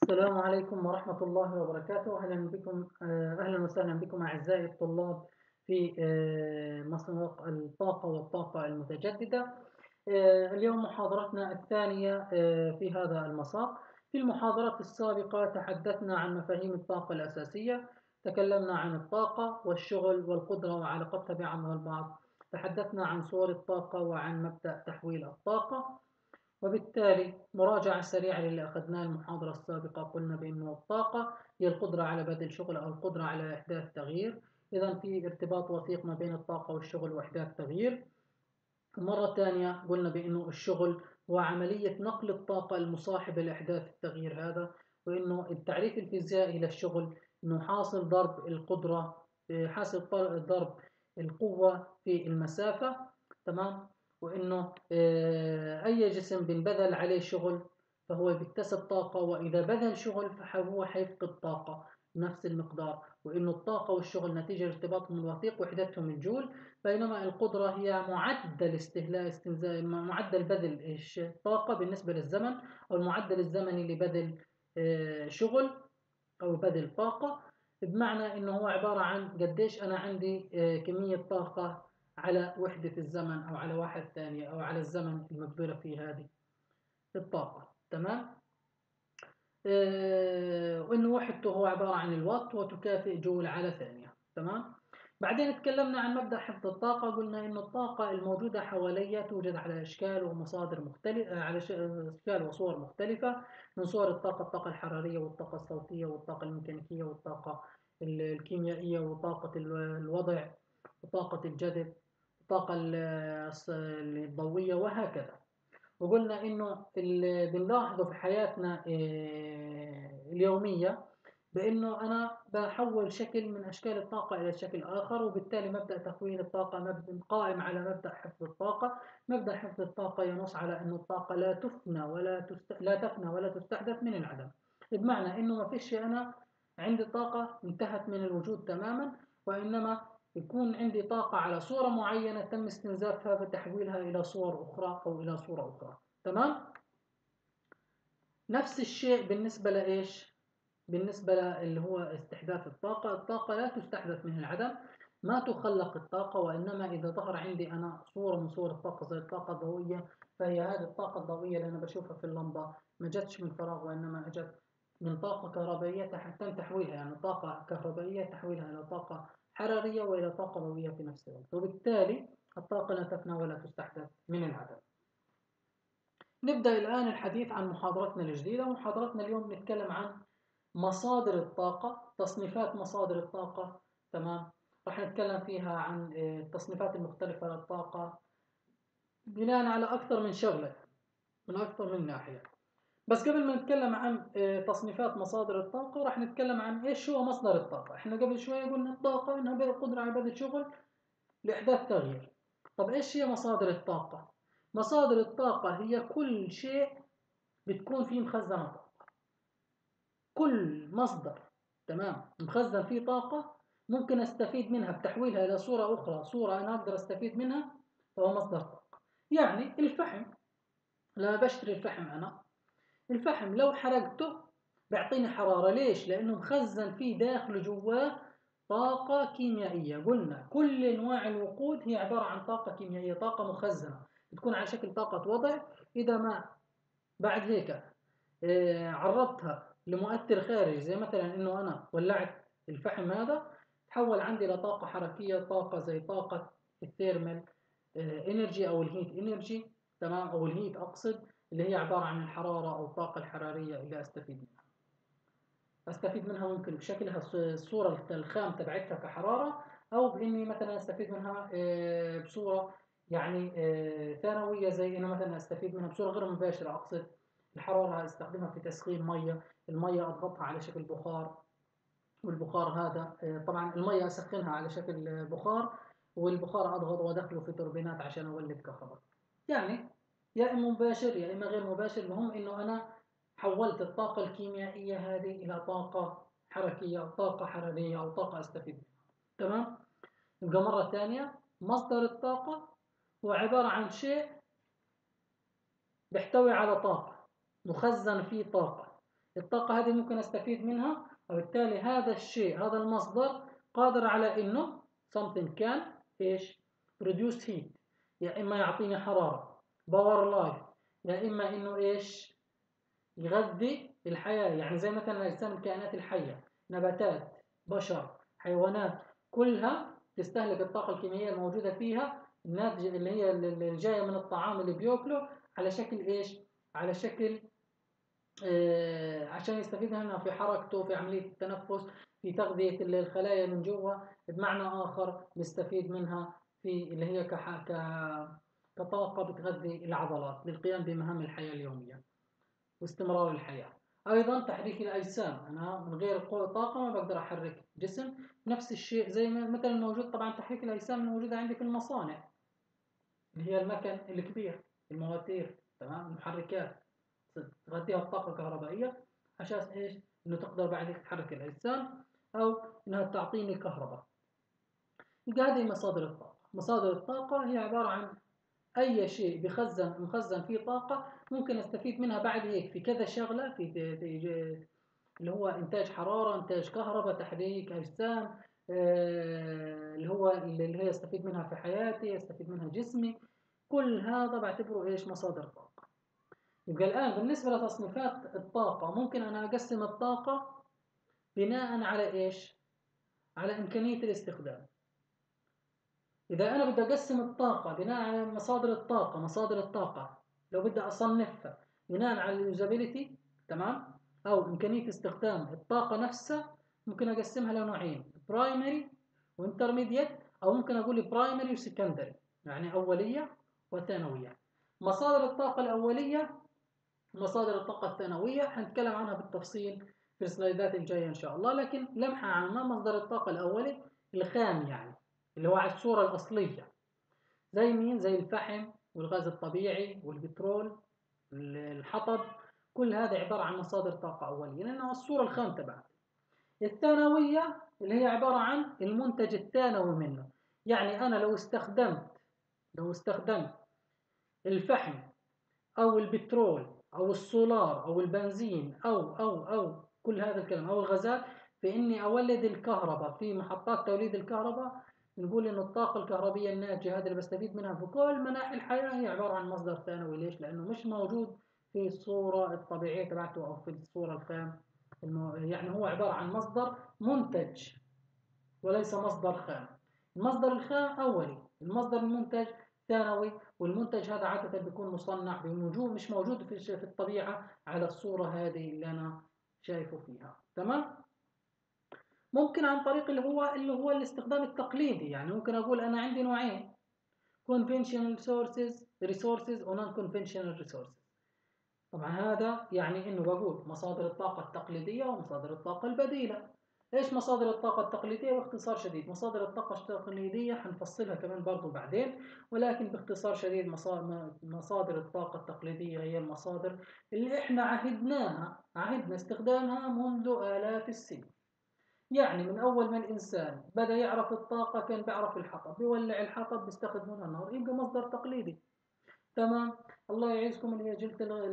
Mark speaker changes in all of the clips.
Speaker 1: السلام عليكم ورحمة الله وبركاته. أهلا بكم أهلا وسهلا بكم أعزائي الطلاب في مساق الطاقة والطاقة المتجددة. اليوم محاضرتنا الثانية في هذا المساق. في المحاضرة السابقة تحدثنا عن مفاهيم الطاقة الأساسية، تكلمنا عن الطاقة والشغل والقدرة وعلاقتها بعضها البعض، تحدثنا عن صور الطاقة وعن مبدأ تحويل الطاقة. وبالتالي مراجعة سريعة للي أخذناه المحاضرة السابقة، قلنا بأنه الطاقة هي القدرة على بذل شغل أو القدرة على إحداث تغيير. إذا في ارتباط وثيق ما بين الطاقة والشغل وإحداث تغيير. مرة ثانية قلنا بأنه الشغل هو عملية نقل الطاقة المصاحبة لإحداث التغيير هذا، وأنه التعريف الفيزيائي للشغل أنه حاصل ضرب القدرة، حاصل ضرب القوة في المسافة. تمام. وأنه أي جسم بنبذل عليه شغل فهو بيكتسب طاقة، وإذا بذل شغل فهو حيفقد طاقة نفس المقدار، وأنه الطاقة والشغل نتيجة ارتباطهم الوثيق وحدتهم الجول. بينما القدرة هي معدل معدل بذل الطاقة بالنسبة للزمن، أو المعدل الزمني لبذل شغل أو بذل طاقة، بمعنى إنه هو عبارة عن قديش أنا عندي كمية طاقة على وحدة الزمن أو على واحد ثانية أو على الزمن المبذولة فيه هذه الطاقة. تمام. وإنه وحدته هو عبارة عن الوات، وتكافئ جول على ثانية. تمام. بعدين تكلمنا عن مبدأ حفظ الطاقة، قلنا إنه الطاقة الموجودة حواليا توجد على أشكال ومصادر مختلفة، على أشكال وصور مختلفة. من صور الطاقة: الطاقة الحرارية والطاقة الصوتية والطاقة الميكانيكية والطاقة الكيميائية وطاقة الوضع وطاقة الجذب والطاقة الضوئية وهكذا. وقلنا إنه اللي بنلاحظه في حياتنا اليومية بأنه أنا بحول شكل من أشكال الطاقة إلى شكل آخر، وبالتالي مبدأ تكوين الطاقة قائم على مبدأ حفظ الطاقة. مبدأ حفظ الطاقة ينص على أن الطاقة لا تفنى ولا تستحدث من العدم، بمعنى أنه ما فيش أنا عندي طاقة انتهت من الوجود تماما، وإنما يكون عندي طاقة على صورة معينة تم استنزافها فتحويلها إلى صور أخرى أو إلى صورة أخرى. تمام. نفس الشيء بالنسبة لإيش؟ بالنسبة اللي هو استحداث الطاقة. الطاقة لا تستحدث من العدم، ما تخلق الطاقة، وإنما إذا ظهر عندي أنا صورة من صور الطاقة زي الطاقة الضوئية، فهي هذه الطاقة الضوئية اللي أنا بشوفها في اللمبة ما جتش من فراغ، وإنما أجت من طاقة كهربائية تم تحويلها، يعني طاقة كهربائية تحويلها إلى طاقة حرارية وإلى طاقة ضوئية في نفس الوقت، وبالتالي الطاقة لا تفنى ولا تستحدث من العدم. نبدأ الآن الحديث عن محاضرتنا الجديدة. محاضرتنا اليوم نتكلم عن مصادر الطاقة، تصنيفات مصادر الطاقة. تمام. راح نتكلم فيها عن التصنيفات المختلفة للطاقة بناء على أكثر من شغلة، من أكثر من ناحية. بس قبل ما نتكلم عن تصنيفات مصادر الطاقة، راح نتكلم عن إيش هو مصدر الطاقة. إحنا قبل شوية قلنا الطاقة إنها قدرة على بذل شغل لإحداث تغيير. طب إيش هي مصادر الطاقة؟ مصادر الطاقة هي كل شيء بتكون فيه مخزنة طاقة. كل مصدر تمام مخزن فيه طاقة ممكن استفيد منها بتحويلها الى صورة اخرى، صورة انا اقدر استفيد منها، فهو مصدر طاقة. يعني الفحم، لما بشتري الفحم انا، الفحم لو حرقته بيعطيني حرارة. ليش؟ لانه مخزن فيه داخله جواه طاقة كيميائية. قلنا كل انواع الوقود هي عبارة عن طاقة كيميائية، طاقة مخزنة بتكون على شكل طاقة وضع. اذا ما بعد هيك عرضتها لمؤثر خارجي، زي مثلا انه انا ولعت الفحم هذا، تحول عندي لطاقة حركية، طاقة زي طاقة الثيرمال انرجي او الهيت انرجي. تمام. او الهيت اقصد، اللي هي عبارة عن الحرارة او الطاقة الحرارية اللي استفيد منها ممكن بشكلها الصورة الخام تبعتها كحرارة، او باني مثلا استفيد منها بصورة يعني ثانوية، زي انه مثلا استفيد منها بصورة غير مباشرة. اقصد الحرارة استخدمها في تسخين مية، المية اضغطها على شكل بخار، والبخار هذا طبعا المية اسخنها على شكل بخار، والبخار اضغط وادخله في توربينات عشان اولد كهرباء. يعني يا اما مباشر يا اما غير مباشر، المهم انه انا حولت الطاقة الكيميائية هذه إلى طاقة حركية أو طاقة حرارية أو طاقة أستفيد منها. تمام؟ يبقى مرة ثانية، مصدر الطاقة هو عبارة عن شيء بيحتوي على طاقة، مخزن فيه طاقة. الطاقة هذه ممكن أستفيد منها، وبالتالي هذا الشيء، هذا المصدر قادر على إنه something can إيش produce heat، يا إما يعطيني حرارة باور لايف، يا إما إنه إيش يغذي الحياة. يعني زي مثلا الأجسام الكائنات الحية، نباتات، بشر، حيوانات، كلها تستهلك الطاقة الكيميائية الموجودة فيها الناتجة اللي هي اللي جاية من الطعام اللي بياكله، على شكل إيش؟ على شكل عشان يستفيد منها في حركته، في عملية التنفس، في تغذية الخلايا من جوا. بمعنى آخر نستفيد منها في اللي هي كطاقة بتغذي العضلات للقيام بمهام الحياة اليومية واستمرار الحياة. أيضا تحريك الأجسام، أنا من غير طاقة ما بقدر أحرك جسم. نفس الشيء زي ما مثلا موجود طبعا تحريك الأجسام الموجودة عندي في المصانع، اللي هي المكن الكبير، المواتير، تمام، المحركات، تغذيها بطاقة كهربائية عشان إيش؟ إنه تقدر بعد تحرك الأجسام أو إنها تعطيني كهرباء. يبقى هذه مصادر الطاقة. مصادر الطاقة هي عبارة عن أي شيء مخزن فيه طاقة، ممكن أستفيد منها بعد هيك في كذا شغلة، في اللي هو إنتاج حرارة، إنتاج كهرباء، تحريك أجسام، اللي هي استفيد منها في حياتي، استفيد منها جسمي. كل هذا بعتبره إيش؟ مصادر طاقة. يبقى الآن بالنسبة لتصنيفات الطاقة، ممكن أنا أقسم الطاقة بناء على إيش؟ على إمكانية الاستخدام. إذا أنا بدي أقسم الطاقة بناء على مصادر الطاقة لو بدي أصنفها بناء على اليوزابيلتي، تمام، أو إمكانية استخدام الطاقة نفسها، ممكن أقسمها لنوعين: برايمري وانترميديت، أو ممكن أقول برايمري وسكندري، يعني أولية وثانوية. مصادر الطاقة الأولية ومصادر الطاقة الثانوية حنتكلم عنها بالتفصيل في السلايدات الجاية إن شاء الله، لكن لمحة عامة: مصدر الطاقة الأولي الخام، يعني اللي هو على الصورة الأصلية، زي مين؟ زي الفحم والغاز الطبيعي والبترول، الحطب، كل هذا عبارة عن مصادر طاقة أولية لأنها الصورة الخام تبعها. الثانوية اللي هي عبارة عن المنتج الثانوي منه، يعني أنا لو استخدمت الفحم أو البترول أو السولار أو البنزين أو كل هذا الكلام أو الغازات في إني أولد الكهرباء في محطات توليد الكهرباء، نقول إنه الطاقة الكهربية الناتجة هذه اللي بستفيد منها في كل مناحي الحياة هي عبارة عن مصدر ثانوي. ليش؟ لأنه مش موجود في الصورة الطبيعية تبعته أو في الصورة الخام. يعني هو عبارة عن مصدر منتج وليس مصدر خام. المصدر الخام أولي، المصدر المنتج ثانوي، والمنتج هذا عادة بيكون مصنع بوجود مش موجود في الطبيعة على الصورة هذه اللي أنا شايفه فيها، تمام. ممكن عن طريق اللي هو الاستخدام التقليدي، يعني ممكن أقول أنا عندي نوعين: conventional resources و non conventional resources. طبعا هذا يعني إنه بقول مصادر الطاقة التقليدية ومصادر الطاقة البديلة. إيش مصادر الطاقة التقليدية؟ باختصار شديد، مصادر الطاقة التقليدية حنفصلها كمان برضو بعدين، ولكن باختصار شديد مصادر الطاقة التقليدية هي المصادر اللي إحنا عهدنا استخدامها منذ آلاف السنين. يعني من أول ما الإنسان بدأ يعرف الطاقة كان بيعرف الحطب، بيولع الحطب بيستخدم منه النار، يبقى مصدر تقليدي، تمام. الله يعيزكم اللي هي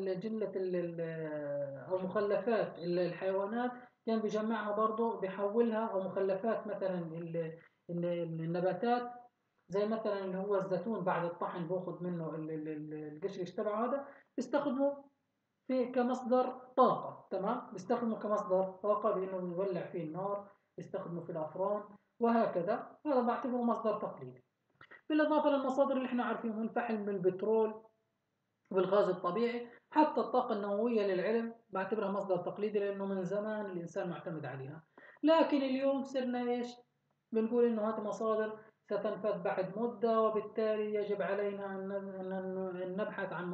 Speaker 1: او مخلفات الحيوانات كان بيجمعها برضه بيحولها، او مخلفات مثلا النباتات، زي مثلا اللي هو الزيتون بعد الطحن باخذ منه القشرش تبعه، هذا بيستخدمه كمصدر طاقة، تمام، بيستخدمه كمصدر طاقة بانه يولع فيه النار، بيستخدمه في الافران وهكذا. هذا بعتبره مصدر تقليدي، بالإضافة للمصادر اللي احنا عارفينها: الفحم، البترول، والغاز الطبيعي. حتى الطاقة النووية للعلم بعتبرها مصدر تقليدي لأنه من زمان الإنسان معتمد عليها، لكن اليوم صرنا إيش؟ بنقول إنه هذه مصادر ستنفذ بعد مدة، وبالتالي يجب علينا أن نبحث عن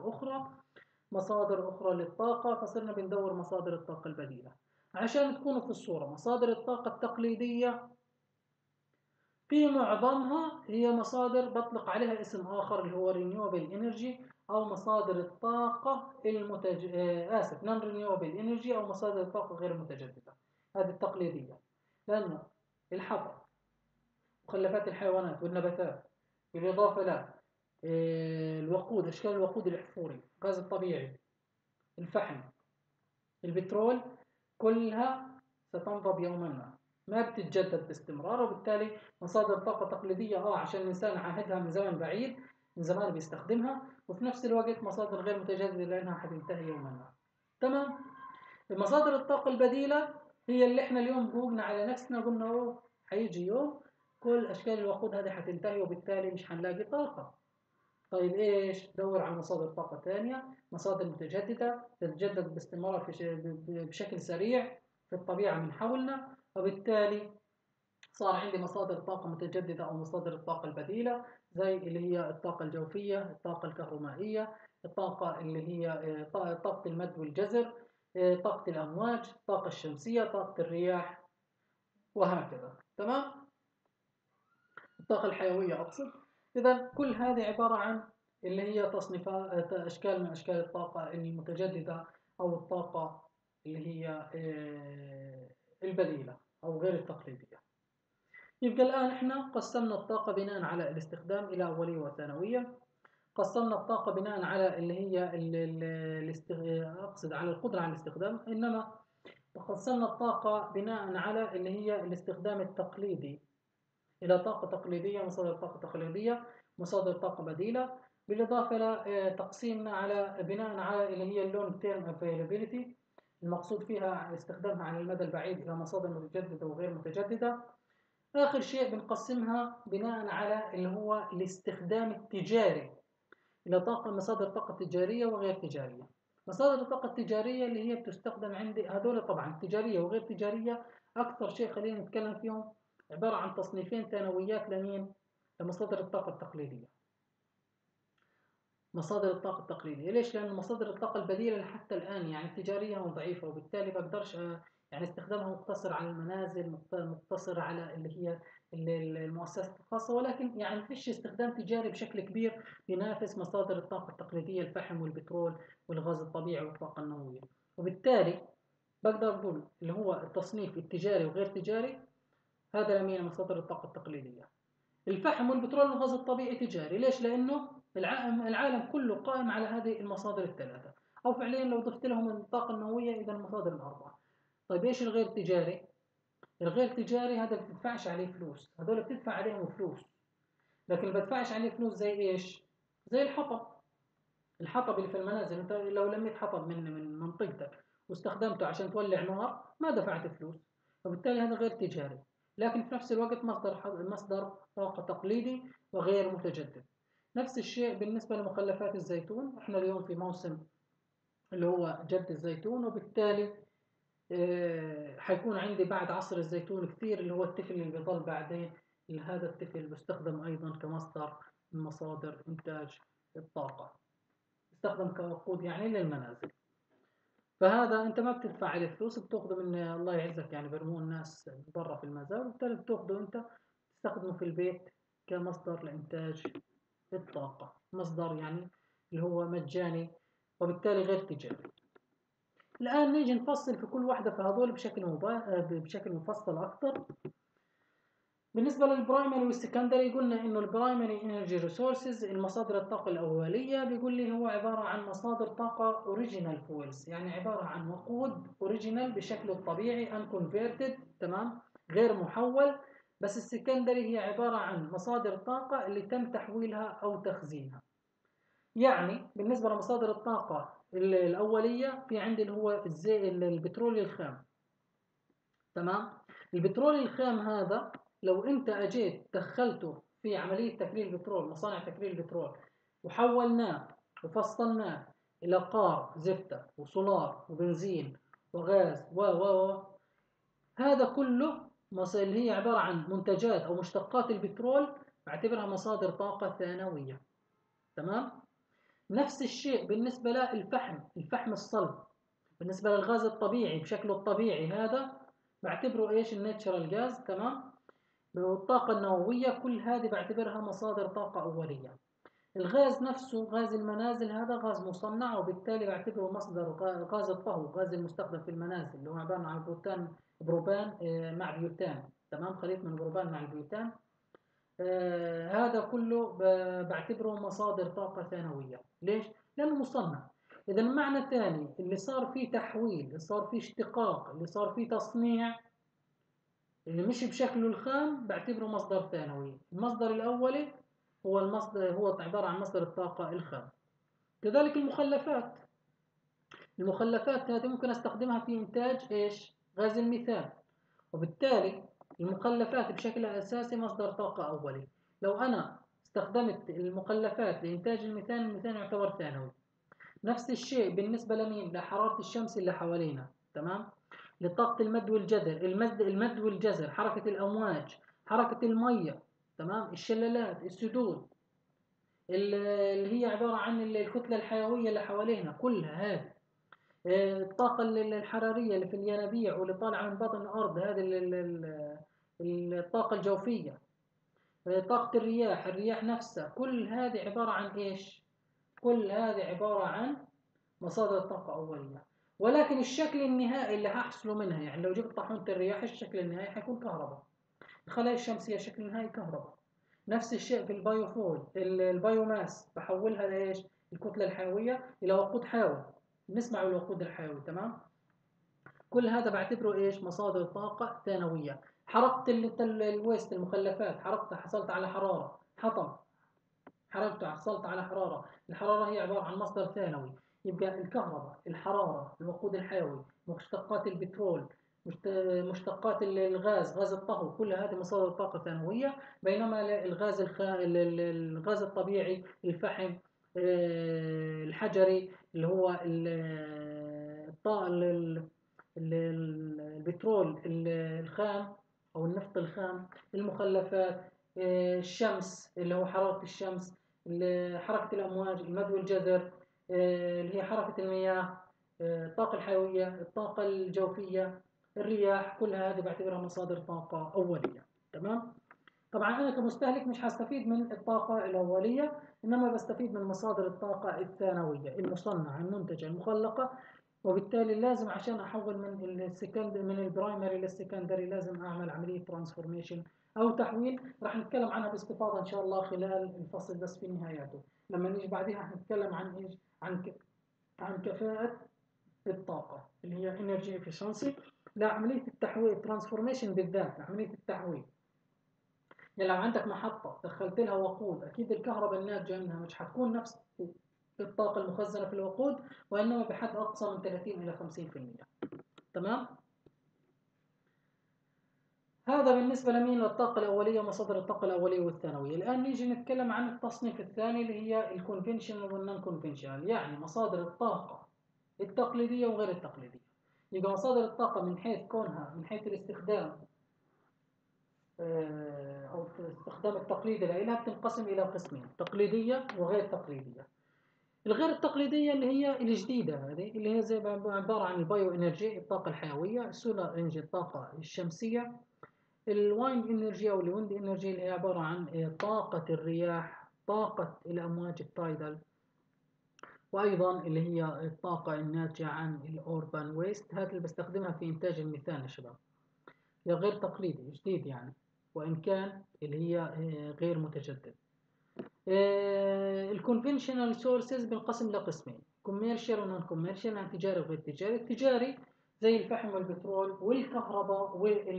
Speaker 1: مصادر أخرى للطاقة، فصرنا بندور مصادر الطاقة البديلة. عشان تكونوا في الصورة، مصادر الطاقة التقليدية في معظمها هي مصادر بطلق عليها اسم آخر اللي هو renewable energy، أو مصادر الطاقة non renewable energy، أو مصادر الطاقة غير المتجددة. هذه التقليدية، لأنه الحطب، مخلفات الحيوانات والنباتات، بالإضافة إلى أشكال الوقود الأحفوري، الغاز الطبيعي، الفحم، البترول كلها ستنضب يوما ما بتتجدد باستمرار، وبالتالي مصادر طاقة تقليدية عشان الإنسان عاهدها من زمن بعيد، من زمان بيستخدمها، وفي نفس الوقت مصادر غير متجددة لأنها حتنتهي يوما ما. تمام. مصادر الطاقة البديلة هي اللي احنا اليوم فوقنا على نفسنا قلنا حيجي يوم كل أشكال الوقود هذه حتنتهي وبالتالي مش حنلاقي طاقة. طيب ايش؟ دور على مصادر طاقة ثانية، مصادر متجددة تتجدد باستمرار بشكل سريع في الطبيعة من حولنا، وبالتالي صار عندي مصادر طاقة متجددة أو مصادر الطاقة البديلة، زي اللي هي الطاقة الجوفية، الطاقة الكهرومائية، الطاقة اللي هي طاقة المد والجزر، طاقة الأمواج، الطاقة الشمسية، طاقة الرياح، وهكذا. تمام؟ الطاقة الحيوية أقصد. إذا كل هذه عبارة عن اللي هي تصنيفات أشكال من أشكال الطاقة المتجددة أو الطاقة اللي هي البديلة أو غير التقليدية. يبقى الآن إحنا قسمنا الطاقة بناء على الاستخدام إلى أولية وثانوية. قسمنا الطاقة بناء على اللي هي أقصد على القدرة على الاستخدام، إنما قسمنا الطاقة بناء على اللي هي الاستخدام التقليدي إلى طاقة تقليدية، مصادر طاقة تقليدية، مصادر طاقة بديلة، بالإضافة إلى تقسيمنا على بناء على اللي هي اللونج تيرم افيلابيلتي، المقصود فيها استخدامها على المدى البعيد إلى مصادر متجددة وغير متجددة. آخر شيء بنقسمها بناء على اللي هو الاستخدام التجاري إلى مصادر طاقة تجارية وغير تجارية. مصادر الطاقة التجارية اللي هي بتستخدم عندي هذول طبعا تجارية وغير تجارية. أكثر شيء خلينا نتكلم فيهم عبارة عن تصنيفين ثانويات لمين؟ لمصادر الطاقة التقليدية. مصادر الطاقة التقليدية ليش؟ لأن مصادر الطاقة البديلة حتى الآن يعني تجارية وضعيفة، وبالتالي بقدرش يعني استخدامها مقتصر على المنازل، مقتصر على اللي هي المؤسسات الخاصة، ولكن يعني فيش استخدام تجاري بشكل كبير ينافس مصادر الطاقة التقليدية، الفحم والبترول والغاز الطبيعي والطاقة النووية. وبالتالي بقدر أقول اللي هو التصنيف التجاري وغير تجاري هذا لمين؟ مصادر الطاقة التقليدية. الفحم والبترول والغاز الطبيعي تجاري ليش؟ لأنه العالم كله قائم على هذه المصادر الثلاثة، أو فعليا لو ضفت لهم الطاقة النووية إذا المصادر الأربعة. طيب إيش الغير تجاري؟ الغير تجاري هذا ما بتدفعش عليه فلوس، هذول بتدفع عليهم فلوس، لكن ما بدفعش عليه فلوس زي إيش؟ زي الحطب. الحطب اللي في المنازل، أنت لو لميت حطب من منطقتك واستخدمته عشان تولع نار ما دفعت فلوس، وبالتالي هذا غير تجاري، لكن في نفس الوقت مصدر طاقة تقليدي وغير متجدد. نفس الشيء بالنسبة لمخلفات الزيتون، احنا اليوم في موسم اللي هو جد الزيتون، وبالتالي حيكون عندي بعد عصر الزيتون كثير اللي هو التفل اللي بيضل بعدين. هذا التفل بيستخدم أيضا كمصدر من مصادر إنتاج الطاقة، يستخدم كوقود يعني للمنازل. فهذا انت ما بتدفع عليه فلوس، بتاخذه من الله يعزك يعني برموه الناس برا في المزارع، وبالتالي بتاخذه انت تستخدمه في البيت كمصدر لإنتاج الطاقة، مصدر يعني اللي هو مجاني وبالتالي غير تجاري. الآن نيجي نفصل في كل واحدة في هذول بشكل مفصل أكثر. بالنسبة للبرايمري والسكندري قلنا إنه البرايمري انرجي ريسورسز المصادر الطاقة الأولية بيقول لي هو عبارة عن مصادر طاقة اوريجينال فويلز، يعني عبارة عن وقود اوريجينال بشكله الطبيعي unconverted، تمام، غير محول. بس السكندري هي عبارة عن مصادر طاقة اللي تم تحويلها أو تخزينها. يعني بالنسبة لمصادر الطاقة الأولية في عندي اللي هو البترول الخام، تمام. البترول الخام هذا لو انت اجيت دخلته في عملية تكرير البترول، مصانع تكرير البترول، وحولناه وفصلناه الى قار زفتة وسولار وبنزين وغاز و هذا كله اللي هي عبارة عن منتجات او مشتقات البترول، بعتبرها مصادر طاقة ثانوية. تمام. نفس الشيء بالنسبة الفحم الصلب. بالنسبة للغاز الطبيعي بشكله الطبيعي هذا بعتبره ايش؟ الناتشرال جاز، تمام. والطاقة النووية كل هذه بعتبرها مصادر طاقة أولية. الغاز نفسه غاز المنازل هذا غاز مصنع، وبالتالي بعتبره مصدر غاز الطهو، غاز المستخدم في المنازل اللي هو عبارة عن بروبان مع بيوتان، تمام، خليط من البروبان مع البيوتان. هذا كله بعتبره مصادر طاقة ثانوية. ليش؟ لأنه مصنع. إذا المعنى الثاني اللي صار فيه تحويل، اللي صار فيه اشتقاق، اللي صار فيه تصنيع، اللي مش بشكله الخام بعتبره مصدر ثانوي. المصدر الأولي هو المصدر، هو عبارة عن مصدر الطاقة الخام. كذلك المخلفات هذه ممكن استخدمها في إنتاج إيش؟ غاز الميثان. وبالتالي المخلفات بشكل أساسي مصدر طاقة أولي. لو أنا استخدمت المخلفات لإنتاج الميثان، الميثان يعتبر ثانوي. نفس الشيء بالنسبة لمين؟ لحرارة الشمس اللي حوالينا، تمام؟ لطاقة المد والجزر، المد والجزر، حركة الأمواج، حركة المية، تمام؟ الشلالات، السدود، اللي هي عبارة عن الكتلة الحيوية اللي حوالينا، كلها هذه. الطاقة الحرارية اللي في الينابيع واللي طالعة من بطن الأرض، هذه الطاقة الجوفية. طاقة الرياح نفسها، كل هذه عبارة عن إيش؟ كل هذه عبارة عن مصادر طاقة أولية. ولكن الشكل النهائي اللي هحصله منها، يعني لو جبت طاحونة الرياح الشكل النهائي حيكون كهرباء. الخلايا الشمسية شكل النهائي كهرباء. نفس الشيء في البايوفول، البايوماس بحولها لإيش؟ الكتلة الحيوية إلى وقود حيوي. نسمع الوقود الحيوي، تمام؟ كل هذا بعتبره إيش؟ مصادر طاقة ثانوية. حرقت الويست، المخلفات، حرقتها حصلت على حرارة، حطب، حركته حصلت على حرارة. الحرارة هي عبارة عن مصدر ثانوي. يبقى الكهرباء، الحرارة، الوقود الحيوي، مشتقات البترول، مشتقات الغاز، غاز الطهو، كل هذه مصادر طاقة ثانوية. بينما الغاز الطبيعي، الفحم، الحجري، اللي هو البترول الخام أو النفط الخام، المخلفات، الشمس اللي هو حرارة الشمس، حركة الأمواج، المد والجزر، اللي هي حركة المياه، الطاقة الحيوية، الطاقة الجوفية، الرياح، كل هذه بعتبرها مصادر طاقة أولية. تمام؟ طبعا أنا كمستهلك مش هستفيد من الطاقة الأولية، إنما بستفيد من مصادر الطاقة الثانوية المصنعة المنتجة المخلقة. وبالتالي لازم عشان احول من البرايمري للسكندري لازم اعمل عمليه ترانسفورميشن او تحويل. راح نتكلم عنها باستفاضه ان شاء الله خلال الفصل بس في نهايته. لما نيجي بعدها هنتكلم عن ايش؟ عن كفاءه الطاقه اللي هي انرجي افشنسي. لعمليه التحويل، الترانسفورميشن بالذات عمليه التحويل. يعني لو عندك محطه دخلت لها وقود، اكيد الكهرباء الناتجه منها مش هتكون نفس الطاقه المخزنه في الوقود، وانما بحد اقصى من 30 الى 50%. تمام؟ هذا بالنسبة لمين؟ للطاقة الأولية، مصادر الطاقة الأولية والثانوية. الآن نيجي نتكلم عن التصنيف الثاني اللي هي الكونفنشنال والنون كونفنشنال، يعني مصادر الطاقة التقليدية وغير التقليدية. يبقى مصادر الطاقة من حيث كونها، من حيث الاستخدام أو الاستخدام التقليدي لها، بتنقسم إلى قسمين: تقليدية وغير تقليدية. الغير التقليدية اللي هي الجديدة، هذه اللي هي زي عبارة عن البايو انرجي، الطاقة الحيوية، السولار انرجي، الطاقة الشمسية، الوايند انرجي او الويند انرجي اللي هي عبارة عن طاقة الرياح، طاقة الامواج التايدال، وايضا اللي هي الطاقة الناتجة عن الاوربان ويست. هذه اللي بستخدمها في انتاج الميثان يا شباب. هي غير تقليدي، جديد يعني، وان كان اللي هي غير متجدد. الكونفنشنال سورسز بنقسم لقسمين: كوميرشال ونون كوميرشال، يعني تجاري وغير تجاري. التجاري زي الفحم والبترول والكهرباء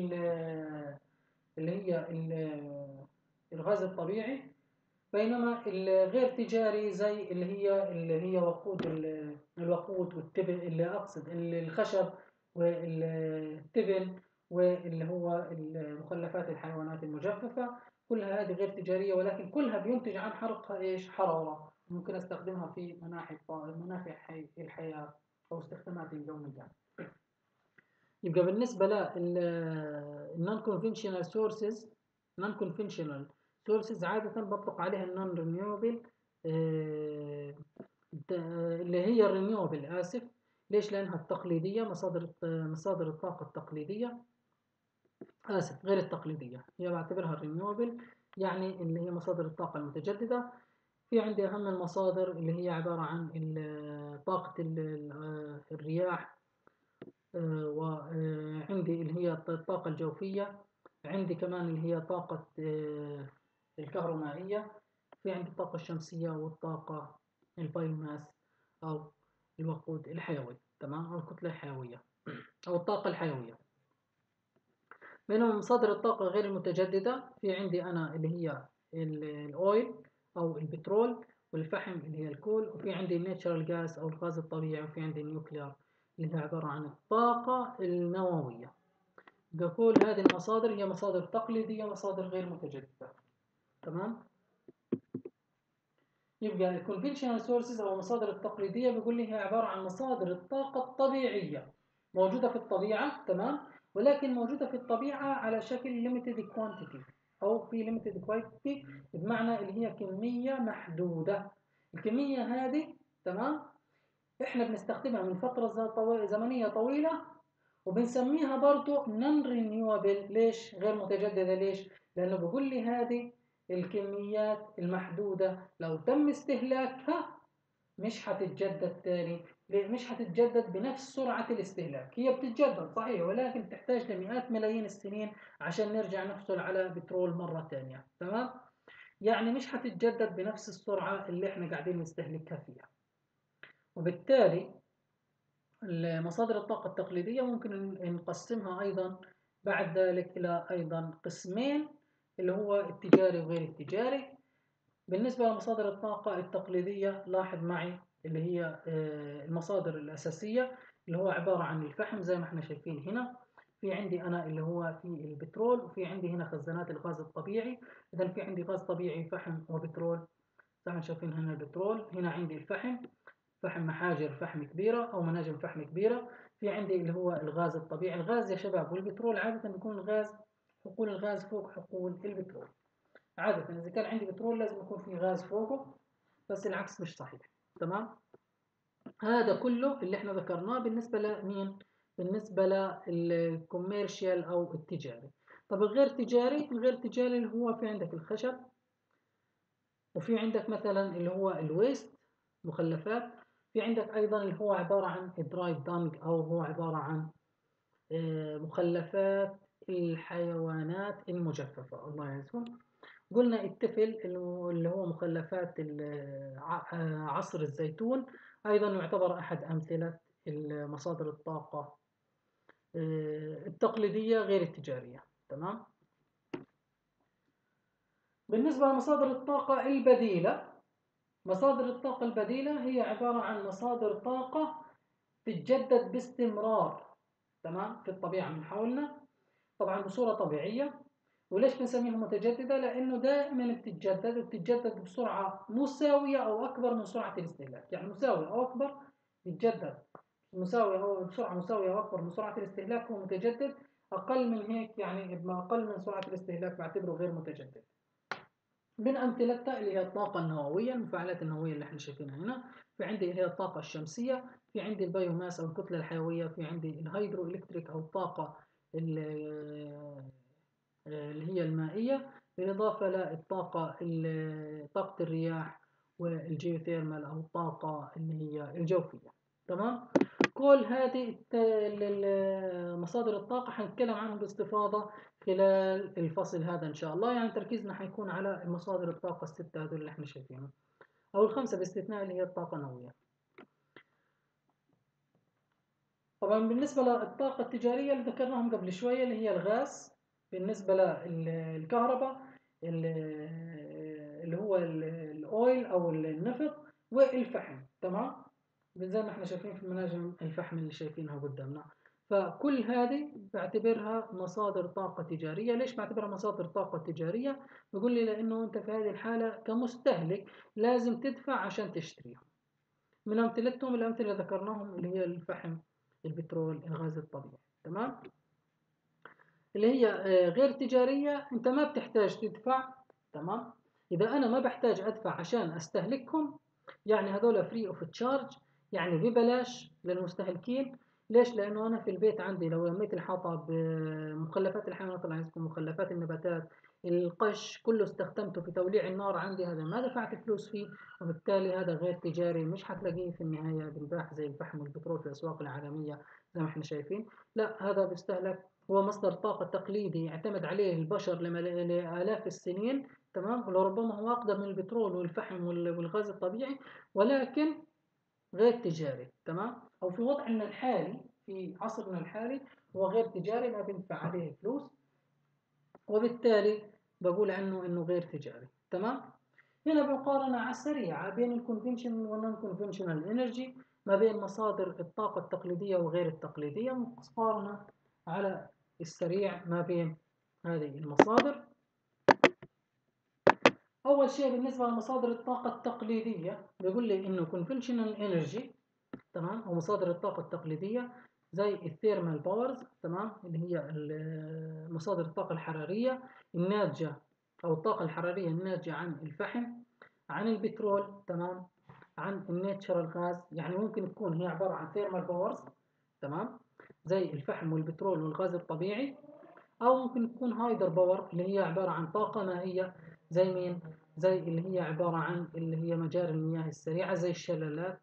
Speaker 1: اللي هي الغاز الطبيعي. بينما الغير تجاري زي اللي هي الوقود والتبن، اللي اقصد الخشب والتبن، واللي هو مخلفات الحيوانات المجففة. كلها هذه غير تجارية، ولكن كلها بينتج عن حرقها ايش؟ حرارة. ممكن استخدمها في منافع الحياة او استخدامات اليومية. يبقى بالنسبة للنون كونفنشنال سورسز، نون كونفنشنال سورسز عادة بطلق عليها النون رينيوبل، اللي هي الرينيوبل، آسف. ليش؟ لأنها التقليدية، مصادر الطاقة التقليدية، آسف غير التقليدية، هي بعتبرها الرينيوبل، يعني اللي هي مصادر الطاقة المتجددة. في عندي أهم المصادر اللي هي عبارة عن طاقة الرياح، وعندي اللي هي الطاقة الجوفية، عندي كمان اللي هي طاقة الكهرومائية، في عندي الطاقة الشمسية والطاقة البايوماس أو الوقود الحيوي، تمام، أو الكتلة الحيوية أو الطاقة الحيوية. بينما مصادر الطاقة غير المتجددة في عندي أنا اللي هي الأويل أو البترول، والفحم اللي هي الكول، وفي عندي الناتشرال جاز أو الغاز الطبيعي، وفي عندي النيوكلير اللي هي عبارة عن الطاقة النووية. بقول هذه المصادر هي مصادر تقليدية، مصادر غير متجددة، تمام. يبقى الكونفنشنال سورسز أو المصادر التقليدية بيقول لي هي عبارة عن مصادر الطاقة الطبيعية موجودة في الطبيعة، تمام، ولكن موجودة في الطبيعة على شكل limited quantity أو في limited quantity، بمعنى اللي هي كمية محدودة. الكمية هذه، تمام، إحنا بنستخدمها من فترة زمنية طويلة، وبنسميها برضو non renewable. ليش غير متجددة؟ ليش؟ لأنه بيقول لي هذه الكميات المحدودة لو تم استهلاكها مش هتتجدد تاني. ليه؟ مش هتتجدد بنفس سرعة الاستهلاك. هي بتتجدد صحيح، ولكن تحتاج لمئات ملايين السنين عشان نرجع نحصل على بترول مرة تانية، تمام؟ يعني مش هتتجدد بنفس السرعة اللي احنا قاعدين نستهلكها فيها. وبالتالي مصادر الطاقة التقليدية ممكن نقسمها أيضا بعد ذلك إلى أيضا قسمين، اللي هو التجاري وغير التجاري. بالنسبة لمصادر الطاقة التقليدية لاحظ معي اللي هي المصادر الأساسية اللي هو عبارة عن الفحم زي ما احنا شايفين هنا. في عندي أنا اللي هو في البترول، وفي عندي هنا خزانات الغاز الطبيعي. إذا في عندي غاز طبيعي، فحم وبترول. زي ما شايفين هنا البترول، هنا عندي الفحم، فحم محاجر فحم كبيرة أو مناجم فحم كبيرة. في عندي اللي هو الغاز الطبيعي. الغاز يا شباب والبترول عادة بيكون الغاز حقول الغاز فوق حقول البترول. عادة إذا كان عندي بترول لازم يكون في غاز فوقه، بس العكس مش صحيح، تمام. هذا كله اللي احنا ذكرناه بالنسبة لمين؟ بالنسبة للكوميرشال أو التجاري. طب الغير تجاري، الغير تجاري اللي هو في عندك الخشب، وفي عندك مثلا اللي هو الويست، مخلفات. في عندك أيضا اللي هو عبارة عن دراي دانج أو هو عبارة عن مخلفات الحيوانات المجففة، الله يعزهم. قلنا التفل اللي هو مخلفات عصر الزيتون، أيضا يعتبر أحد أمثلة مصادر الطاقة التقليدية غير التجارية، تمام. بالنسبة لمصادر الطاقة البديلة، مصادر الطاقة البديلة هي عبارة عن مصادر طاقة تتجدد باستمرار، تمام، في الطبيعة من حولنا، طبعا بصورة طبيعية. وليش بنسميها متجددة؟ لأنه دائما بتتجدد، وبتتجدد بسرعة مساوية أو أكبر من سرعة الاستهلاك. يعني مساوية أو أكبر بتتجدد، مساوية أو بسرعة مساوية أو أكبر من سرعة الاستهلاك هو متجدد. أقل من هيك يعني أقل من سرعة الاستهلاك بعتبره غير متجدد. من أمثلتها اللي هي الطاقة النووية، المفاعلات النووية اللي احنا شايفينها هنا. في عندي اللي هي الطاقة الشمسية، في عندي البايوماس أو الكتلة الحيوية، في عندي الهيدرو إلكتريك أو الطاقة اللي هي المائية، بالإضافة للطاقة طاقة الرياح والجيوثيرمال أو الطاقة اللي هي الجوفية، تمام. كل هذه مصادر الطاقة حنتكلم عنهم باستفاضة خلال الفصل هذا إن شاء الله. يعني تركيزنا حيكون على مصادر الطاقة الستة هذول اللي احنا شايفينهم، أو الخمسة باستثناء اللي هي الطاقة النووية. طبعا بالنسبة للطاقة التجارية اللي ذكرناهم قبل شوية اللي هي الغاز، بالنسبة للكهرباء اللي هو الأويل أو النفط والفحم، تمام، زي ما احنا شايفين في المناجم الفحم اللي شايفينها قدامنا. فكل هذه بعتبرها مصادر طاقة تجارية. ليش بعتبرها مصادر طاقة تجارية؟ بيقول لي لأنه أنت في هذه الحالة كمستهلك لازم تدفع عشان تشتريهم. من أمثلتهم الأمثلة اللي ذكرناهم اللي هي الفحم، البترول، الغاز الطبيعي، تمام. اللي هي غير تجارية أنت ما بتحتاج تدفع، تمام. إذا أنا ما بحتاج أدفع عشان أستهلكهم، يعني هذول فري أوف تشارج، يعني ببلاش للمستهلكين. ليش؟ لأنه أنا في البيت عندي لو رميت الحطب، مخلفات الحيوانات اللي عندكم، مخلفات النباتات، القش، كله استخدمته في توليع النار عندي، هذا ما دفعت فلوس فيه، وبالتالي هذا غير تجاري، مش حتلاقيه في النهاية بنباع زي الفحم والبترول في الأسواق العالمية زي ما احنا شايفين. لا، هذا بيستهلك، هو مصدر طاقة تقليدي يعتمد عليه البشر لآلاف السنين، تمام، ولربما هو أقدم من البترول والفحم والغاز الطبيعي، ولكن غير تجاري، تمام، أو في وضعنا الحالي في عصرنا الحالي هو غير تجاري، ما بندفع عليه فلوس، وبالتالي بقول عنه إنه غير تجاري، تمام. هنا بمقارنة على السريعة بين الكونفنشنال والنون كونفنشنال انرجي، ما بين مصادر الطاقة التقليدية وغير التقليدية، مقارنة على السريع ما بين هذه المصادر. أول شيء بالنسبة لمصادر الطاقة التقليدية بيقول لي إنه conventional energy، تمام، أو مصادر الطاقة التقليدية زي الثيرمال باورز، تمام، اللي هي مصادر الطاقة الحرارية الناتجة، أو الطاقة الحرارية الناتجة عن الفحم، عن البترول، تمام، عن الناتشرال غاز. يعني ممكن تكون هي عبارة عن ثيرمال باورز، تمام، زي الفحم والبترول والغاز الطبيعي، أو ممكن تكون هايدر باور اللي هي عبارة عن طاقة مائية، زي مين؟ زي اللي هي عبارة عن اللي هي مجاري المياه السريعة زي الشلالات.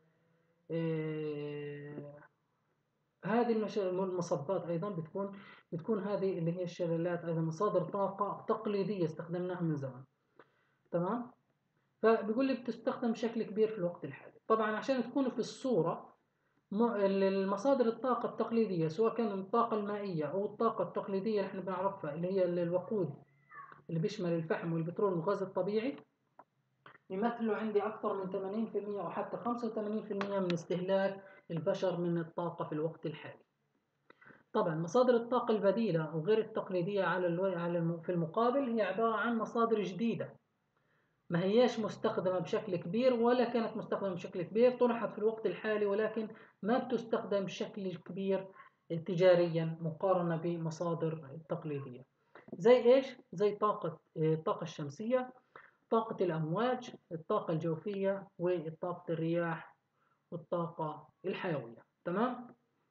Speaker 1: هذه المصبات أيضا بتكون هذه اللي هي الشلالات أيضا مصادر طاقة تقليدية استخدمناها من زمان، تمام. فبيقول لي بتستخدم بشكل كبير في الوقت الحالي. طبعا عشان تكون في الصورة، المصادر الطاقة التقليدية سواء كان الطاقة المائية أو الطاقة التقليدية اللي احنا بنعرفها اللي هي الوقود اللي بيشمل الفحم والبترول والغاز الطبيعي، يمثلوا عندي أكثر من 80% أو حتى 85% من استهلاك البشر من الطاقة في الوقت الحالي. طبعا مصادر الطاقة البديلة أو غير التقليدية في المقابل هي عبارة عن مصادر جديدة، ما هياش مستخدمة بشكل كبير ولا كانت مستخدمة بشكل كبير، طرحت في الوقت الحالي ولكن ما بتستخدم بشكل كبير تجاريا مقارنة بمصادر التقليدية. زي إيش؟ زي الطاقة الشمسية، طاقة الأمواج، الطاقة الجوفية، وطاقة الرياح، والطاقة الحيوية، تمام؟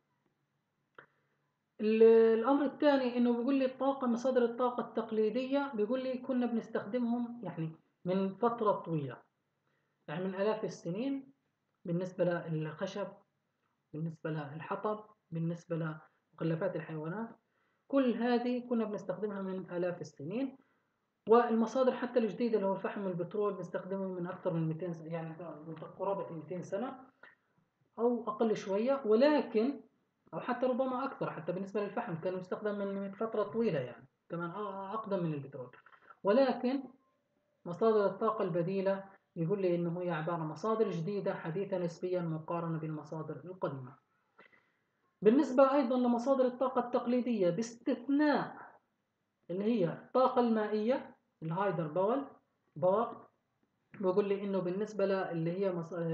Speaker 1: الأمر الثاني إنه بيقول لي مصادر الطاقة التقليدية بيقول لي كنا بنستخدمهم يعني من فترة طويلة، يعني من آلاف السنين، بالنسبة للخشب، بالنسبة للحطب، بالنسبة لمخلفات الحيوانات، كل هذه كنا بنستخدمها من آلاف السنين. والمصادر حتى الجديدة اللي هو الفحم والبترول بنستخدمه من أكثر من 200 سنة، يعني قرابة 200 سنة أو أقل شوية، ولكن أو حتى ربما أكثر. حتى بالنسبة للفحم كان يستخدم من فترة طويلة، يعني كمان أقدم من البترول. ولكن مصادر الطاقة البديلة يقول لي إنه هي عبارة عن مصادر جديدة حديثة نسبيا مقارنة بالمصادر القديمة. بالنسبة أيضا لمصادر الطاقة التقليدية باستثناء اللي هي الطاقة المائية الهايدر باور، بيقول لي إنه بالنسبة اللي هي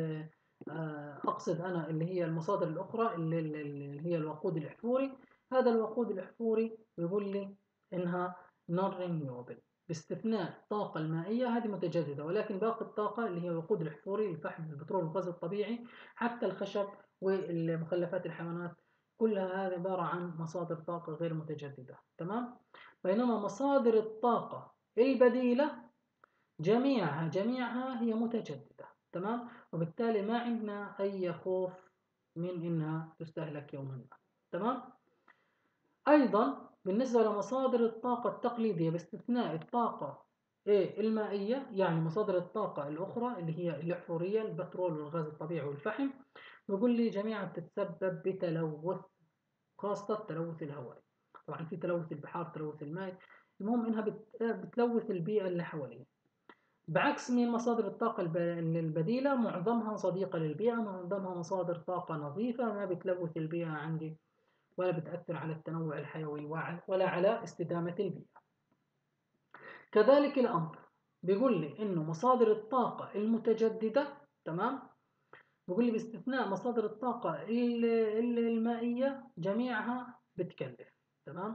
Speaker 1: أقصد أنا اللي هي المصادر الأخرى اللي هي الوقود الأحفوري. هذا الوقود الأحفوري بيقول لي إنها non renewable، باستثناء الطاقة المائية هذه متجددة، ولكن باقي الطاقة اللي هي الوقود الأحفوري الفحم البترول والغاز الطبيعي حتى الخشب والمخلفات الحيوانات كلها هذه عبارة عن مصادر طاقة غير متجددة، تمام. بينما مصادر الطاقة البديلة جميعها هي متجددة، تمام، وبالتالي ما عندنا أي خوف من إنها تستهلك يوما ما، تمام. أيضا بالنسبة لمصادر الطاقة التقليدية باستثناء الطاقة المائية، يعني مصادر الطاقة الأخرى اللي هي الأحفورية البترول والغاز الطبيعي والفحم، بيقول لي جميعا تتسبب بتلوث، خاصة التلوث الهوائي. طبعا في تلوث البحار، تلوث الماء، المهم إنها بتلوث البيئة اللي حواليه. بعكس من مصادر الطاقة البديلة معظمها صديقة للبيئة، معظمها مصادر طاقة نظيفة ما بتلوث البيئة عندي ولا بتأثر على التنوع الحيوي ولا على استدامة البيئة. كذلك الأمر بيقول لي إنه مصادر الطاقة المتجددة، تمام، بيقول لي باستثناء مصادر الطاقة المائية جميعها بتكلف، تمام.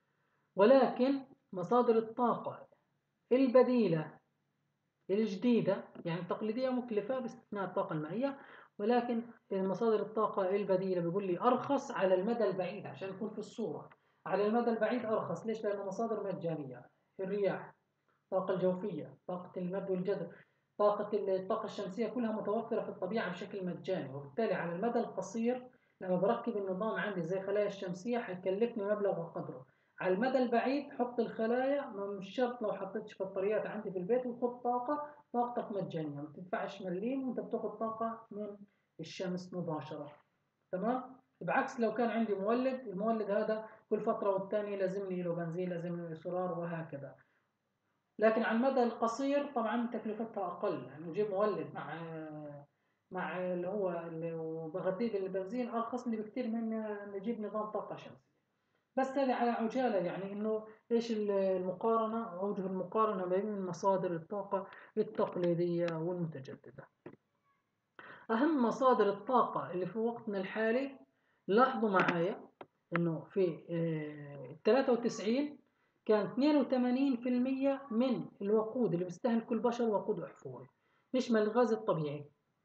Speaker 1: ولكن مصادر الطاقة البديلة الجديدة يعني التقليدية مكلفة باستثناء الطاقة المائية، ولكن مصادر الطاقة البديلة بيقول لي أرخص على المدى البعيد. عشان نكون في الصورة، على المدى البعيد أرخص. ليش؟ لأنه مصادر مجانية، الرياح، الطاقة الجوفية، طاقة المد والجذر، الطاقة الشمسية كلها متوفرة في الطبيعة بشكل مجاني، وبالتالي على المدى القصير لما بركب النظام عندي زي خلايا الشمسية حيكلفني مبلغ وقدره. على المدى البعيد حط الخلايا، مش شرط لو حطيتش بطاريات عندي في البيت وخد طاقتك مجانية، ما تدفعش مليم وانت بتاخد طاقة من الشمس مباشرة. تمام. بعكس لو كان عندي مولد، المولد هذا كل فترة والتانية لازمني له بنزين، لازمني له سولار وهكذا. لكن على المدى القصير طبعا تكلفتها أقل، يعني أجيب مولد مع اللي هو اللي بغذيه بالبنزين أرخص لي بكثير من نجيب نظام طاقة شمسية. بس هذه على عجالة، يعني إنه إيش المقارنة، أوجه المقارنة بين مصادر الطاقة التقليدية والمتجددة. أهم مصادر الطاقة اللي في وقتنا الحالي، لاحظوا معايا إنه في 93 كان 82% من الوقود اللي بيستهلكه البشر وقود أحفوري، يشمل الغاز الطبيعي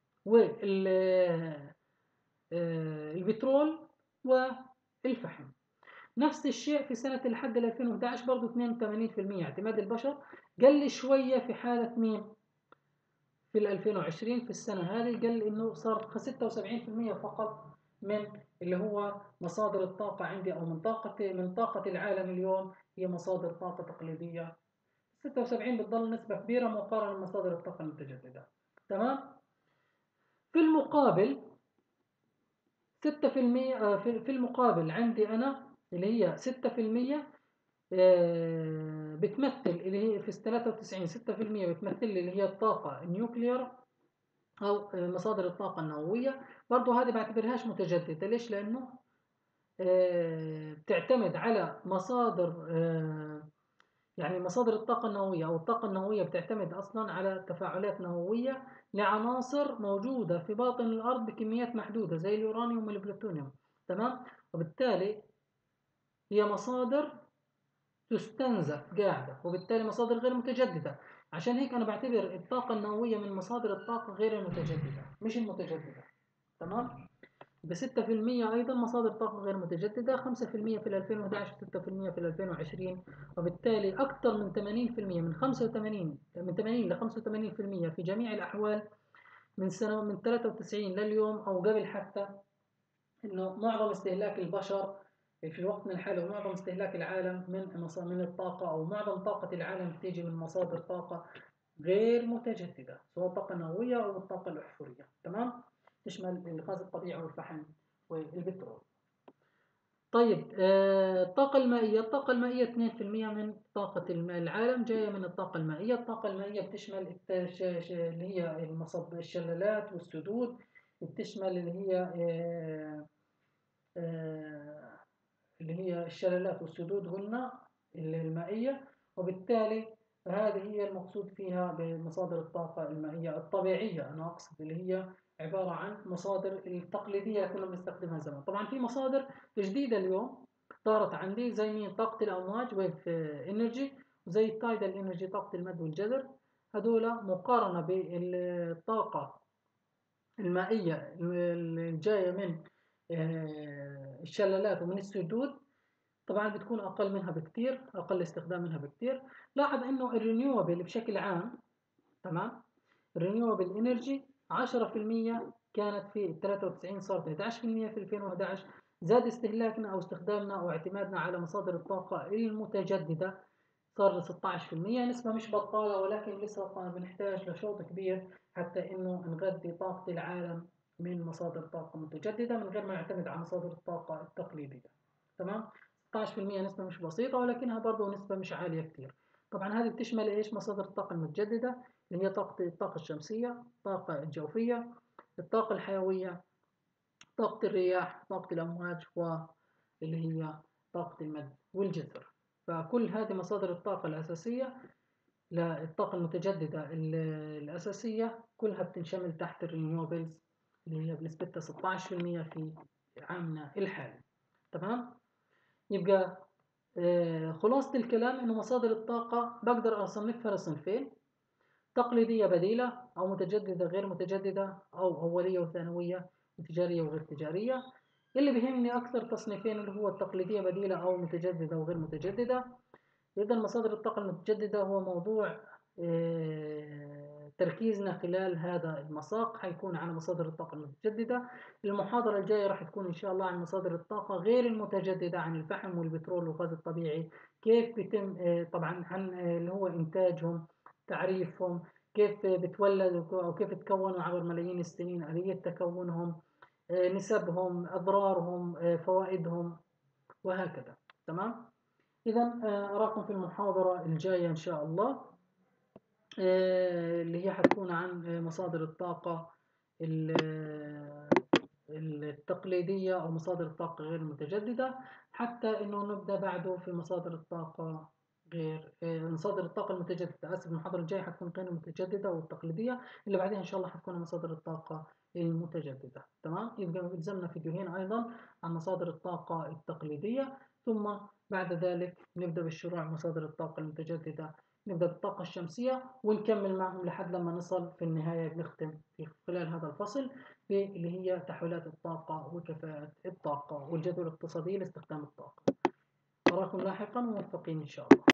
Speaker 1: والبترول والفحم. نفس الشيء في سنة لحد 2011 برضو 82%. اعتماد البشر قل شوية في حالة مين؟ في 2020 في السنة هذه قل إنه صار 76% فقط من اللي هو مصادر الطاقة عندي، أو من طاقة العالم اليوم هي مصادر طاقة تقليدية. 76 بتظل نسبة كبيرة مقارنة بمصادر الطاقة المتجددة. تمام. في المقابل 6% في المقابل عندي أنا اللي هي 6% بتمثل اللي هي في 93 6% بتمثل اللي هي الطاقة النيوكلير أو مصادر الطاقة النووية. برضو هذه بعتبرهاش متجددة. ليش؟ لأنه بتعتمد على مصادر يعني مصادر الطاقة النووية أو الطاقة النووية بتعتمد أصلا على تفاعلات نووية لعناصر موجودة في باطن الأرض بكميات محدودة زي اليورانيوم والبلوتونيوم. تمام. وبالتالي هي مصادر تستنزف قاعدة، وبالتالي مصادر غير متجددة. عشان هيك أنا بعتبر الطاقة النووية من مصادر الطاقة غير المتجددة مش المتجددة. تمام. ب6% أيضا مصادر طاقة غير متجددة، 5% في 2011 و6% في 2020. وبالتالي أكثر من 80% من 85 من 80 ل 85% في جميع الأحوال من سنة من 93 لليوم أو قبل حتى، إنه معظم استهلاك البشر في وقتنا الحالي ومعظم استهلاك العالم من الطاقة، أو معظم طاقة العالم تيجي من مصادر طاقة غير متجددة، سواء طاقة نووية أو الطاقة الأحفورية. تمام. تشمل الغاز الطبيعي والفحم والبترول. طيب الطاقة المائية 2% من طاقة العالم جاية من الطاقة المائية. الطاقة المائية بتشمل اللي هي الشلالات والسدود، بتشمل اللي هي الشلالات والسدود هن المائية. وبالتالي فهذه هي المقصود فيها بمصادر الطاقة المائية الطبيعية. أنا أقصد اللي هي عبارة عن مصادر التقليدية كنا بنستخدمها زمان. طبعا في مصادر جديدة اليوم ظهرت عندي زي مين؟ طاقة الأمواج ويف انرجي، وزي التايدال انرجي طاقة المد والجزر. هذول مقارنة بالطاقة المائية الجاية من الشلالات ومن السدود، طبعا بتكون أقل منها بكتير، أقل استخدام منها بكتير. لاحظ إنه الرينيوبل بشكل عام، تمام، الرينيوبل انرجي 10% كانت في 93 صارت 11% في 2011. زاد استهلاكنا أو استخدامنا أو اعتمادنا على مصادر الطاقة المتجددة صار 16%. نسبة مش بطالة، ولكن لسه بنحتاج لشوط كبير حتى إنه نغذي طاقة العالم من مصادر طاقة متجددة من غير ما نعتمد على مصادر الطاقة التقليدية. تمام. 16% نسبة مش بسيطة، ولكنها برضه نسبة مش عالية كتير. طبعا هذه بتشمل إيش؟ مصادر الطاقة المتجددة اللي هي الطاقة الشمسية، الطاقة الجوفية، الطاقة الحيوية، طاقة الرياح، طاقة الأمواج، واللي هي طاقة المد والجزر. فكل هذه مصادر الطاقة الأساسية للطاقة المتجددة الأساسية كلها بتنشمل تحت الرينيوبلز اللي هي بنسبتها 16% في عامنا الحالي. تمام. يبقى خلاصة الكلام إنه مصادر الطاقة بقدر أصنفها لصنفين: تقليدية بديلة، أو متجددة غير متجددة، أو أولية وثانوية، وتجارية وغير تجارية. اللي بيهمني أكثر تصنيفين اللي هو التقليدية بديلة أو متجددة وغير متجددة. إذا مصادر الطاقة المتجددة هو موضوع تركيزنا خلال هذا المساق حيكون على مصادر الطاقة المتجددة. المحاضرة الجاية راح تكون إن شاء الله عن مصادر الطاقة غير المتجددة، عن الفحم والبترول والغاز الطبيعي، كيف بيتم طبعا عن اللي هو إنتاجهم، تعريفهم، كيف بتولد أو كيف تكونوا عبر ملايين السنين، آلية تكونهم، نسبهم، أضرارهم، فوائدهم، وهكذا. تمام. إذا أراكم في المحاضرة الجاية إن شاء الله، اللي هي حتكون عن مصادر الطاقة التقليدية أو مصادر الطاقة غير المتجددة، حتى إنه نبدأ بعده في مصادر الطاقة غير مصادر الطاقة المتجددة. آسف، المحاضرة الجاية حتكون غير المتجددة والتقليدية، اللي بعدها إن شاء الله حتكون مصادر الطاقة المتجددة. تمام. يبقى يلزمنا فيديوهين أيضا عن مصادر الطاقة التقليدية، ثم بعد ذلك نبدأ بالشروع مصادر الطاقة المتجددة، نبدأ بالطاقة الشمسية ونكمل معهم لحد لما نصل في النهاية بنختم في خلال هذا الفصل اللي هي تحويلات الطاقة وكفاءة الطاقة والجدول الاقتصادي لاستخدام الطاقة. أراكم لاحقا موفقين إن شاء الله.